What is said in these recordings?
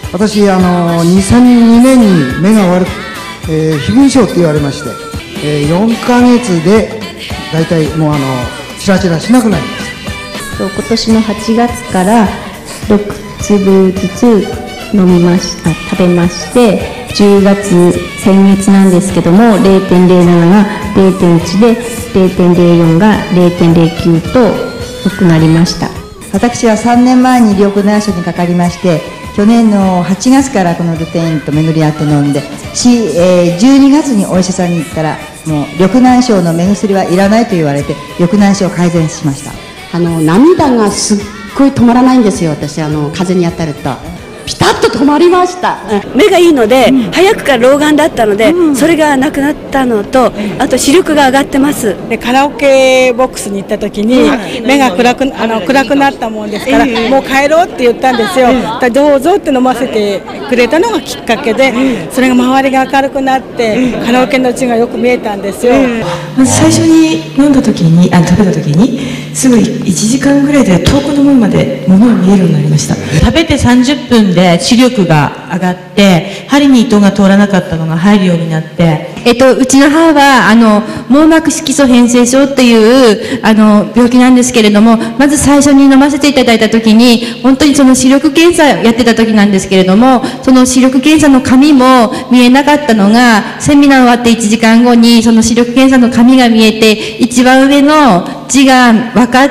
私2002年に目が悪く、飛蚊症って言われまして、4ヶ月で大体もうチラチラしなくなりました。 今年の8月から6粒ずつ飲みました、食べまして、10月、先月なんですけども、0.07 が 0.1 で、0.04 が 0.09 と良くなりました。 私は3年前に緑内障にかかりまして、去年の8月からこのルテインと巡り合って飲んで、12月にお医者さんに行ったら、もう緑内障の目薬はいらないと言われて、緑内障を改善しました。 涙がすっごい止まらないんですよ、私風に当たると。ピタッと止まりました。 目がいいので、早くから老眼だったので、それがなくなったのと、あと視力が上がってます。 でカラオケボックスに行った時に、目が暗くなったもんですから、もう帰ろうって言ったんですよ。どうぞって飲ませてくれたのがきっかけで、それが周りが明るくなってカラオケの字がよく見えたんですよ。 最初に飲んだ時に食べた時にすぐ1時間ぐらいで遠くのものまで物が見えるようになりました。 食べて30分で視力が上がって、針に糸が通らなかったのが入るようになって、うちの母は網膜色素変性症っていう病気なんですけれども、まず最初に飲ませていただいた時に、本当にその視力検査やってた時なんですけれども、その視力検査の紙も見えなかったのが、セミナー終わって1時間後にその視力検査の紙が見えて、一番上の字が分かって、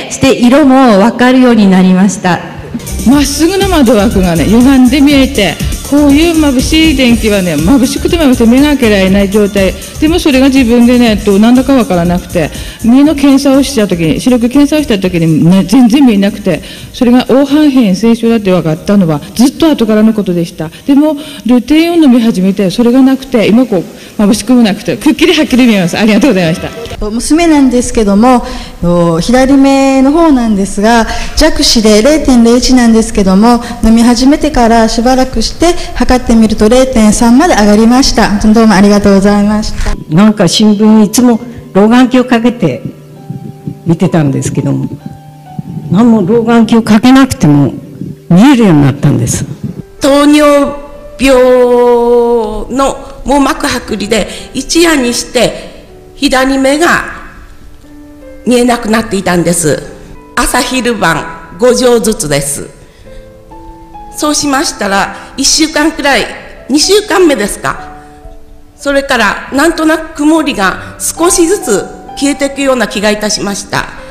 して色も分かるようになりました。 まっすぐの窓枠がね、歪んで見えて、こういう眩しい電気はね、眩しくて眩しくて目が開けられない状態。でもそれが自分でね、なんだかわからなくて、目の検査をした時に、視力検査をした時に、ね、全然見えなくて、それが黄斑変性症だって分かったのは、ずっと後からのことでした。でも、ルテインを飲み始めて、それがなくて、今こう、眩しくもなくて、くっきりはっきり見えます。ありがとうございました。 娘なんですけども、左目の方なんですが、弱視で 0.01 なんですけども、飲み始めてからしばらくして測ってみると 0.3 まで上がりました。どうもありがとうございました。 なんか新聞にいつも老眼鏡をかけて見てたんですけども、何も老眼鏡をかけなくても見えるようになったんです。 糖尿病の網膜剥離で一夜にして左目が見えなくなっていたんです。朝昼晩5錠ずつです。そうしましたら1週間くらい、2週間目ですか、それからなんとなく曇りが少しずつ消えていくような気がいたしました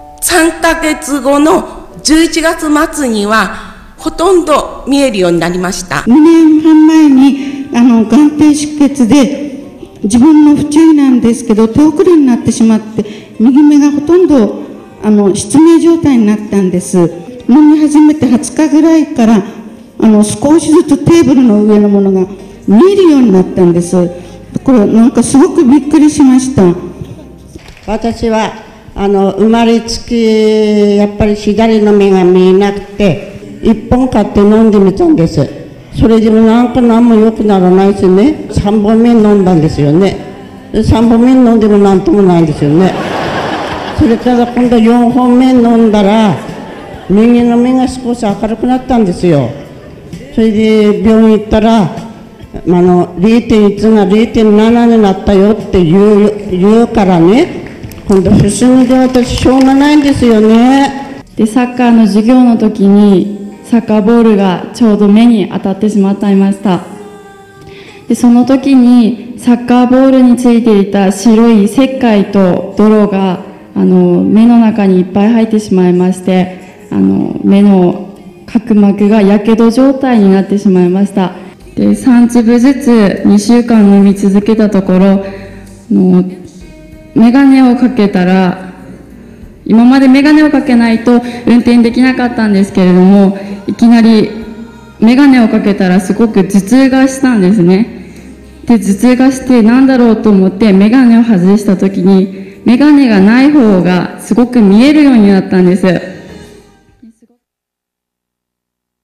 。3ヶ月後の11月末にはほとんど見えるようになりました。 2年半前に眼底出血で自分の不注意なんですけど手遅れになってしまって、右目がほとんど失明状態になったんです。飲み始めて20日ぐらいから少しずつテーブルの上のものが見えるようになったんです。これなんかすごくびっくりしました。 私は生まれつきやっぱり左の目が見えなくて1本買って飲んでみたんです。それでもなんか何も良くならないですね。3本目飲んだんですよね。3本目飲んでも何ともないんですよね。それから今度4本目飲んだら右の目が少し明るくなったんですよ。それで病院行ったら0.1 が 0.7 になったよって言うからね、今度不思議で私しょうがないんですよね。 でサッカーの授業の時にサッカーボールがちょうど目に当たってしまっていました。でその時にサッカーボールについていた白い石灰と泥が目の中にいっぱい入ってしまいまして、目の角膜がやけど状態になってしまいました。で3粒ずつ2週間飲み続けたところ、メガネをかけたら、今までメガネをかけないと運転できなかったんですけれども、いきなりメガネをかけたらすごく頭痛がしたんですね。で頭痛がしてなんだろうと思ってメガネを外した時に、メガネがない方がすごく見えるようになったんです。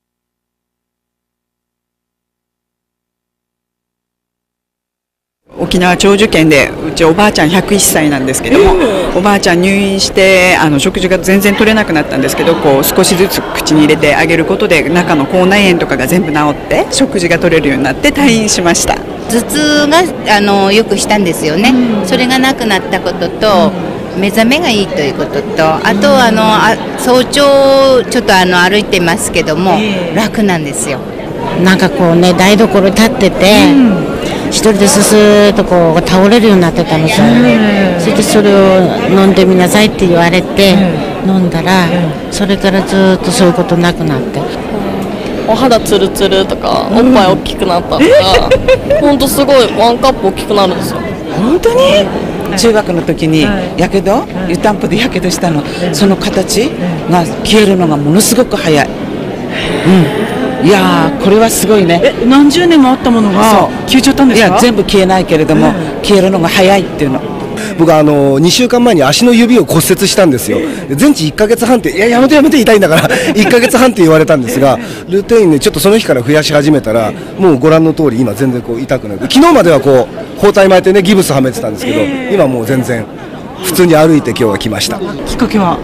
起沖縄長寿県でうちおばあちゃん101歳なんですけども、おばあちゃん入院して食事が全然取れなくなったんですけど、こう少しずつ口に入れてあげることで中の口内炎とかが全部治って食事が取れるようになって退院しました。 頭痛がよくしたんですよね、それがなくなったことと、目覚めがいいということと、あと早朝ちょっと歩いてますけども、楽なんですよ。 なんかこうね、台所立ってて、一人でススーとこう倒れるようになってたのさ、それでそれを飲んでみなさいって言われて、飲んだら、それからずっとそういうことなくなって。 お肌ツルツルとか、おっぱい大きくなったとか、ほんとすごいワンカップ大きくなるんですよ。 本当に中学の時にやけど、湯たんぽでやけどしたの、その形が消えるのがものすごく早い。いやー、これはすごいね。 何十年もあったものが消えちゃったんですか？ いや、全部消えないけれども、消えるのが早いっていうの。 僕は2週間前に足の指を骨折したんですよ。全治1ヶ月半って、いや、やめてやめて、痛いんだから1ヶ月半って言われたんですが、ルテインね、ちょっとその日から増やし始めたら、もうご覧の通り今全然こう痛くない。昨日まではこう包帯巻いてね、ギブスはめてたんですけど、今もう全然普通に歩いて今日は来ました。 きっかけは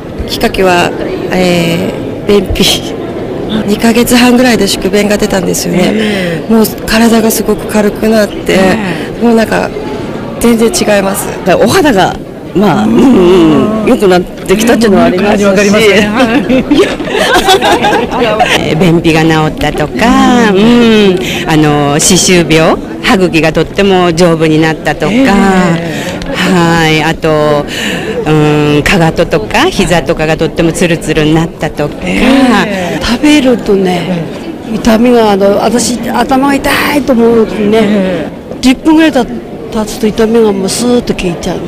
便秘2ヶ月半ぐらいで宿便が出たんですよね。もう体がすごく軽くなって、もうなんか全然違います。 お肌が良くなってきたっていうのはありますし、 便秘が治ったとか、歯周病、歯茎がとっても丈夫になったとか、あとかかととか膝とかがとってもツルツルになったとか、 食べるとね、痛みが私頭が痛いと思うとね、10分ぐらい経つと痛みがもうスーッと消えちゃう。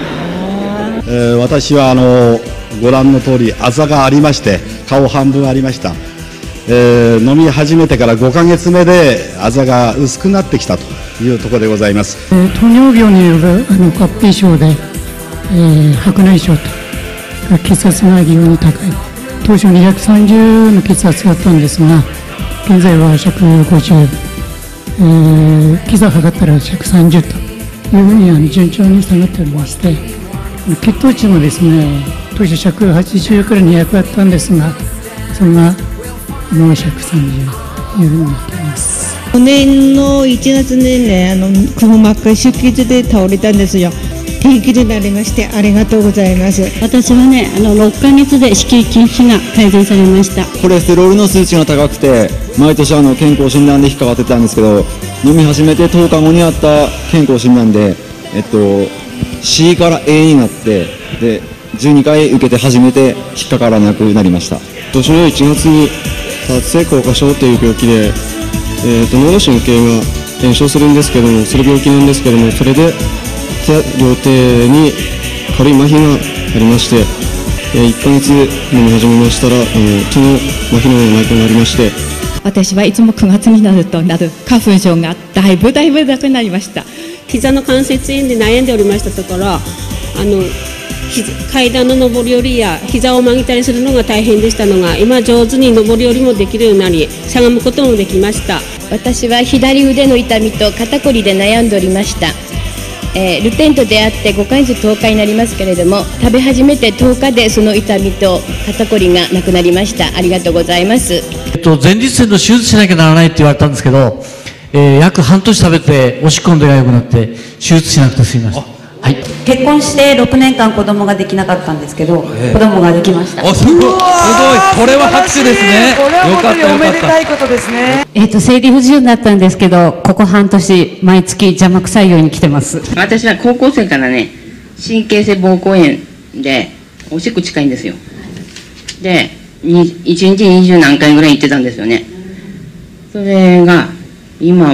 私はご覧の通りあざがありまして、顔半分ありました。飲み始めてから5ヶ月目であざが薄くなってきたというところでございます。 糖尿病による合併症で、白内障と血圧が異様に高い。当初230の血圧だったんですが、現在は150、今朝測ったら130というふうに順調に下がっておりまして、血糖値もですね、当初180から200あったんですが、それがもう130というふうになっています。 去年の1月にね、くも膜下出血で倒れたんですよ。元気になりましてありがとうございます。 私はね、6ヶ月で子宮筋腫が改善されました。 コレステロールの数値が高くて、毎年健康診断で引っかかってたんですけど、飲み始めて10日後にあった健康診断で、C から A になって、で12回受けて初めて引っかからなくなりました。 今年の1月に多発性硬化症という病気で、脳の神経が炎症するんですけども、それ病気なんですけども、それで両手に軽い麻痺がありまして、1ヶ月飲み始めましたら、その麻痺のようなくなりまして、 私はいつも9月になると花粉症がだいぶなくなりました。 膝の関節炎で悩んでおりましたところ、階段の上り下りや膝を曲げたりするのが大変でしたのが、今上手に上り下りもできるようになり、しゃがむこともできました。 私は左腕の痛みと肩こりで悩んでおりました。ルテインと出会って5ヶ月10日になりますけれども、食べ始めて10日でその痛みと肩こりがなくなりました。ありがとうございます。 前立腺の手術しなきゃならないって言われたんですけど、約半年食べておしっこの出が良くなって手術しなくて済みました。はい、 結婚して6年間子供ができなかったんですけど、子供ができました。 すごい、これは拍手ですね。 これは本当におめでたいことですね。 生理不自由になったんですけど、ここ半年毎月邪魔くさいように来てます。 私は高校生からね、神経性膀胱炎でおしっこ近いんですよ。で1日20何回ぐらい行ってたんですよね。それが今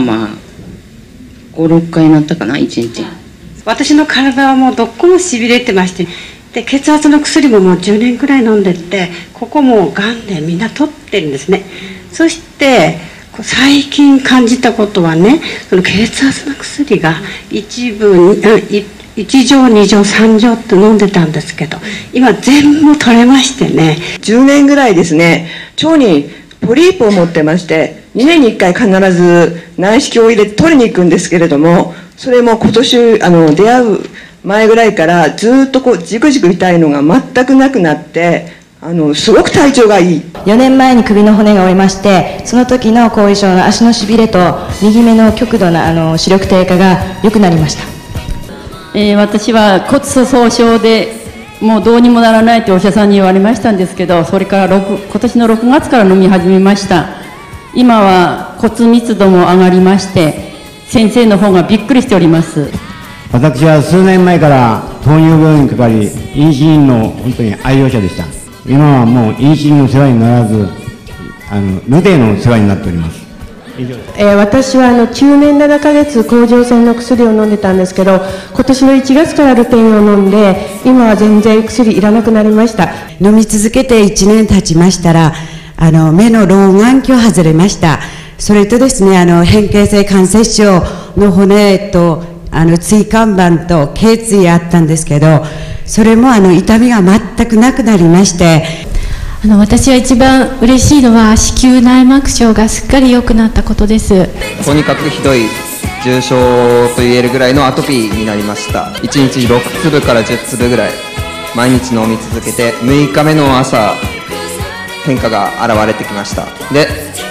5、6回になったかな、1日。 私の体はもうどこもしびれてまして、で血圧の薬ももう10年くらい飲んでって、ここもがんでみんな取ってるんですね。そして最近感じたことはね、その血圧の薬が1錠2錠3錠って飲んでたんですけど、今全部取れましてね。 10年ぐらいですね、腸にポリープを持ってまして、2年に1回必ず内視鏡を入れて取りに行くんですけれども、 それも今年出会う前ぐらいからずっとこうじくじく痛いのが全くなくなって、すごく体調がいい。 4年前に首の骨が折れまして、その時の後遺症の足のしびれと右目の極度な視力低下が良くなりました。 私は骨粗鬆症でもうどうにもならないとお医者さんに言われましたんですけど、それから今年の6月から飲み始めました。今は骨密度も上がりまして、先生の方がびっくりしております。 私は数年前から糖尿病にかかり、インシリンの本当に愛用者でした。今はもうインシリンの世話にならず、ルテイの世話になっております。 私は9年7ヶ月甲状腺の薬を飲んでたんですけど、今年の1月からルテインを飲んで、今は全然薬いらなくなりました。 飲み続けて1年経ちましたら、目の老眼鏡外れました。それとですね、変形性関節症の骨と椎間板と頸椎あったんですけど、それも痛みが全くなくなりまして、 私は一番嬉しいのは子宮内膜症がすっかり良くなったことです。 とにかくひどい重症と言えるぐらいのアトピーになりました。1日6粒から10粒ぐらい毎日飲み続けて、6日目の朝変化が現れてきました。で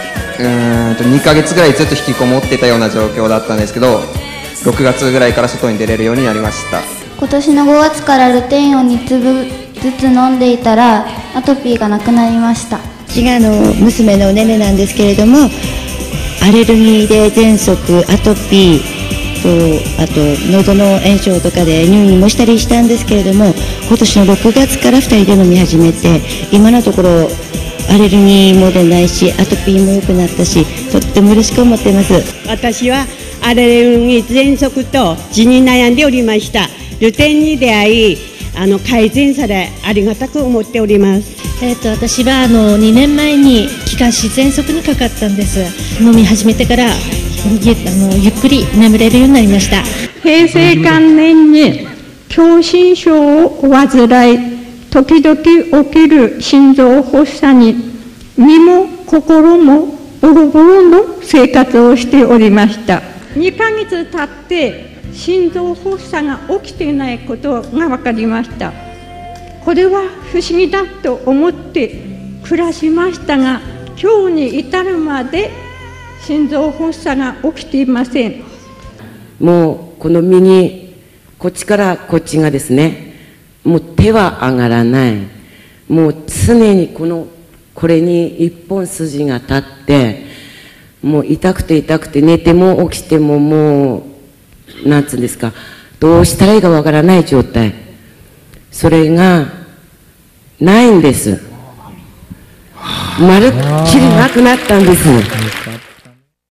2ヶ月ぐらいずっと引きこもってたような状況だったんですけど、6月ぐらいから外に出れるようになりました。 今年の5月からルテインを2粒ずつ飲んでいたらアトピーがなくなりました。 私が娘のねねなんですけれども、アレルギーで喘息、アトピーと、あと喉の炎症とかで入院もしたりしたんですけれども、今年の6月から2人で飲み始めて、今のところアレルギーも出ないし、アトピーも良くなったし、とっても嬉しく思っています。 私はアレルギー、喘息と痔に悩んでおりました。ルテインに出会い、改善されありがたく思っております。 私は2年前に気管支喘息にかかったんです。飲み始めてからゆっくり眠れるようになりました。 平成元年に狭心症を患い、時々起きる心臓発作に身も心もボロボロの生活をしておりました。2ヶ月経って心臓発作が起きていないことが分かりました。これは不思議だと思って暮らしましたが、今日に至るまで心臓発作が起きていません。 もうこの右、こっちからこっちがですね、もう手は上がらない。もう常にこれに一本筋が立って、もう痛くて痛くて寝ても起きてももう、なんつうんですか、どうしたらいいかわからない状態。それがないんです。まるっきりなくなったんです。